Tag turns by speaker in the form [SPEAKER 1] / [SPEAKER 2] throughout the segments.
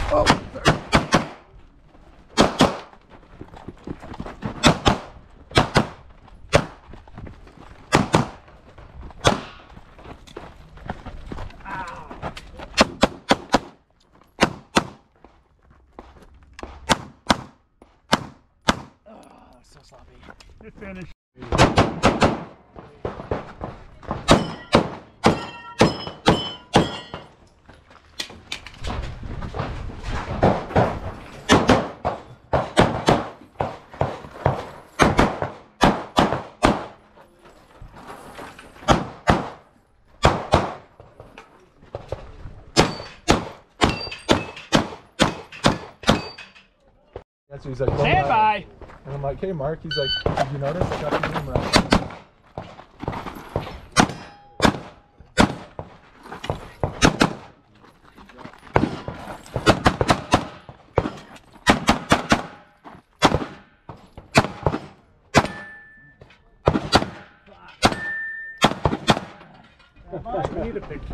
[SPEAKER 1] Oh,
[SPEAKER 2] so sloppy.
[SPEAKER 1] it finished.
[SPEAKER 3] So he's like,
[SPEAKER 2] stand by.
[SPEAKER 3] And I'm like, hey Mark, he's like, did you notice I got your name right?
[SPEAKER 1] I need a picture.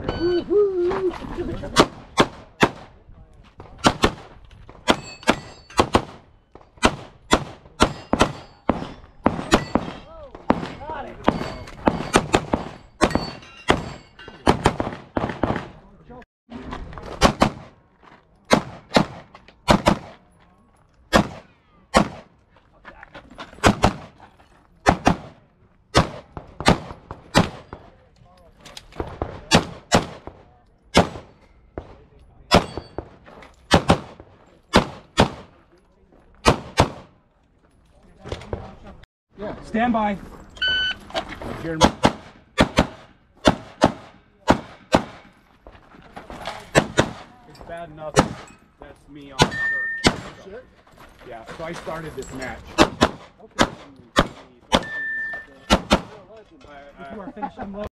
[SPEAKER 3] Yeah.
[SPEAKER 1] Stand by. It's bad enough that's me on the shirt. Yeah, so I started this match. Okay.